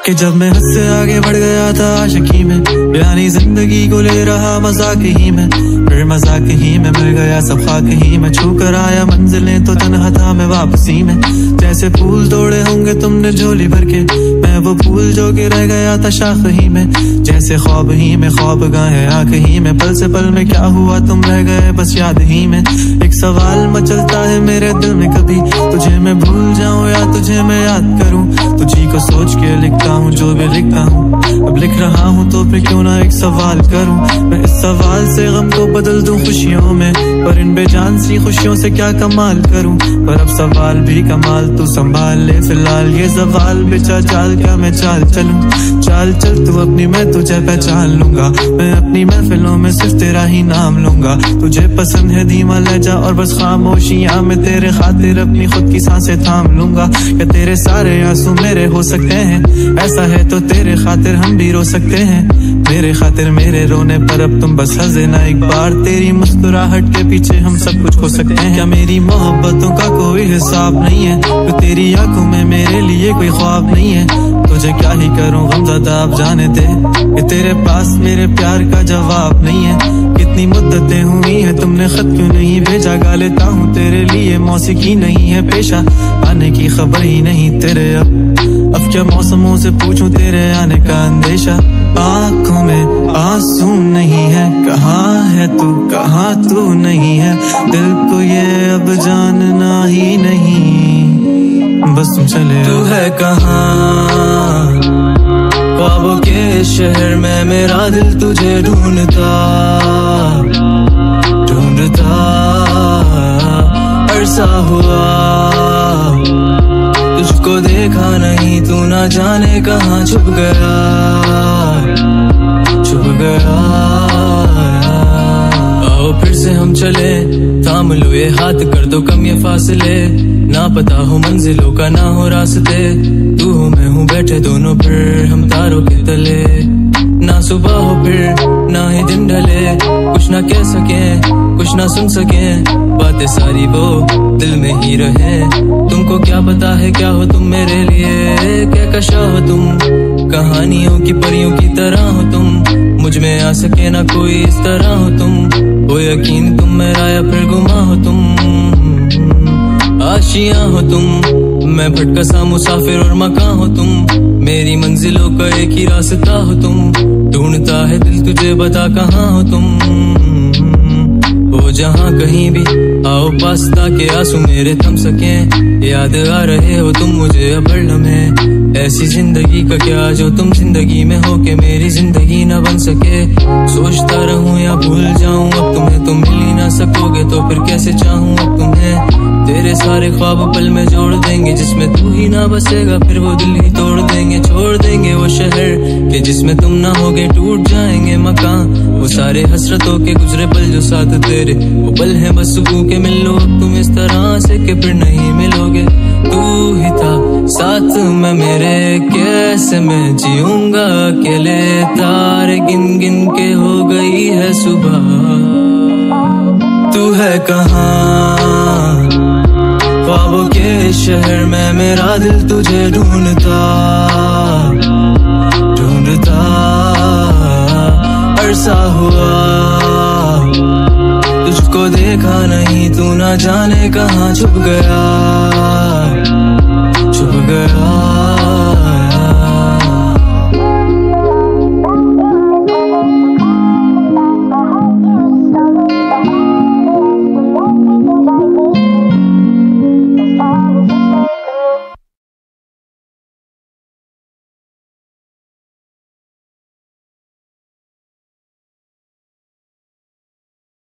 कि जब मैं हद से आगे बढ़ गया था आशिकी में, यानी जिंदगी को ले रहा मजाक ही में, फिर मजाक ही में मिल गया सब खाक ही में, छू कर आया मंजिलें तो तन्हा था मैं वापसी में। जैसे फूल तोड़े होंगे तुमने झोली भर के, मैं वो फूल जो कि रह गया था शाख ही में। जैसे ख्वाब ही में ख्वाब गाए आंख ही में, पल से पल में क्या हुआ तुम रह गए बस याद ही में। एक सवाल मचलता है मेरे दिल में, कभी तुझे मैं भूल जाऊं या तुझे मैं याद करूं। तुझी को सोच के लिखता हूँ जो भी लिखता हूँ, अब लिख रहा हूँ तो फिर क्यों ना एक सवाल करूं। मैं इस सवाल से गम को बदल दूं खुशियों में, पर इन बेजान सी खुशियों से क्या कमाल करूं। पर अब सवाल भी कमाल तू संभाल ले फिलहाल, ये सवाल बेचा चाल क्या मैं चाल चलूं। चाल चल तू अपनी मैं तुझे पहचान लूंगा, मैं अपनी महफिलों में सिर्फ तेरा ही नाम लूंगा। तुझे पसंद है धीमा लहजा और बस खामोशियां, मैं तेरे खातिर अपनी खुद की सांसें थाम लूंगा। क्या तेरे सारे आंसू मेरे हो सकते हैं, ऐसा है तो तेरे खातिर हम भी रो सकते हैं। मेरे खातिर मेरे रोने पर अब तुम बस हंसे ना एक बार, तेरी मुस्कुराहट के पीछे हम सब कुछ खो सकते हैं। क्या मेरी मोहब्बतों का कोई हिसाब नहीं है, तो तेरी आंखों में मेरे लिए कोई ख्वाब नहीं है। तुझे क्या ही करूं गमज़दा अब जाने दे, कि तेरे पास मेरे प्यार का जवाब नहीं है। कितनी मुद्दतें हुई हैं तुमने खत क्यों नहीं भेजा, गा लेता हूँ तेरे लिए मौसीकी नहीं है पेशा। आने की खबर ही नहीं तेरे अब क्या मौसमों से पूछूं तेरे आने का अंदेशा। आँखों में आंसू नहीं है, कहाँ है तू कहाँ तू नहीं है, दिल को ये अब जानना ही नहीं, बस तुम चले। तू है कहाँ ख्वाबों के शहर में, मेरा दिल तुझे ढूंढता ढूंढता अरसा हुआ। तुझको देखा नहीं तू ना जाने कहाँ छुप गया छुप गया। आओ फिर से हम चले, थाम लो ये हाथ कर दो कम ये फासले, ना पता हो मंजिलों का ना हो रास्ते। तू हो मैं हूँ बैठे दोनों फिर हम तारों के तले, ना सुबह हो फिर ना ही दिन ढले। कुछ ना कह सके कुछ ना सुन सके, बातें सारी वो दिल में ही रहे। तुमको क्या पता है क्या हो तुम मेरे लिए, क्या कशा हो तुम कहानियों की परियों की तरह हो तुम। मुझ में आ सके ना कोई इस तरह हो तुम, हो यकीन तुम मेरा या फिर गुमा हो तुम। आशियां हो तुम, मैं भटका सा मुसाफिर और मकान हो तुम, मेरी मंजिलों का एक ही रास्ता हो तुम। ढूंढता है दिल तुझे बता कहाँ हो तुम, हो जहाँ कहीं भी आओ पास ताकि आंसू मेरे थम सके। याद आ रहे हो तुम मुझे अब हर लम्हे, ऐसी जिंदगी का क्या जो तुम जिंदगी में हो के मेरी जिंदगी न बन सके। सोचता रहूं या भूल जाऊं अब तुम्हें, तुम मिल ही ना सकोगे तो फिर कैसे चाहूं अब तुम्हें। तेरे सारे ख्वाब पल में जोड़ देंगे, जिसमें तू ही ना बसेगा फिर वो दिल ही तोड़ देंगे। छोड़ देंगे वो शहर के जिसमें तुम ना होगे, टूट जाएंगे मकान वो सारे हसरतों के गुजरे पल जो साथ तेरे वो पल है बस सुकून के। मिल लो तुम इस तरह से कि फिर नहीं मिलोगे। तू ही था साथ में मेरे, कैसे मैं जीऊंगा अकेले। तारे गिन गिन के हो गई है सुबह, तू है कहाँ ख्वाबों के शहर में, मेरा दिल तुझे ढूंढता ढूंढता अरसा हुआ। तुझको देखा नहीं तू ना जाने कहाँ छुप गया।